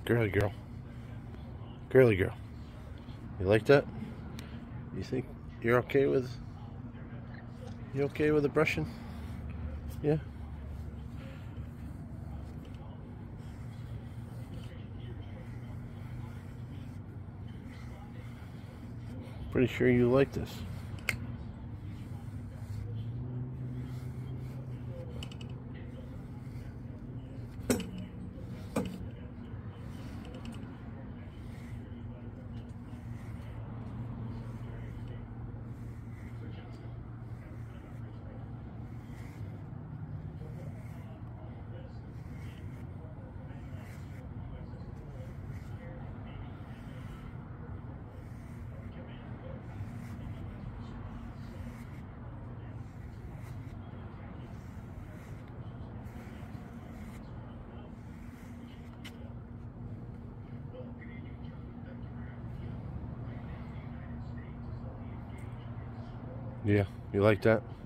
Girly girl. Girly girl. You like that? You think you're okay with... You okay with the brushing? Yeah? Pretty sure you like this. Yeah, you like that?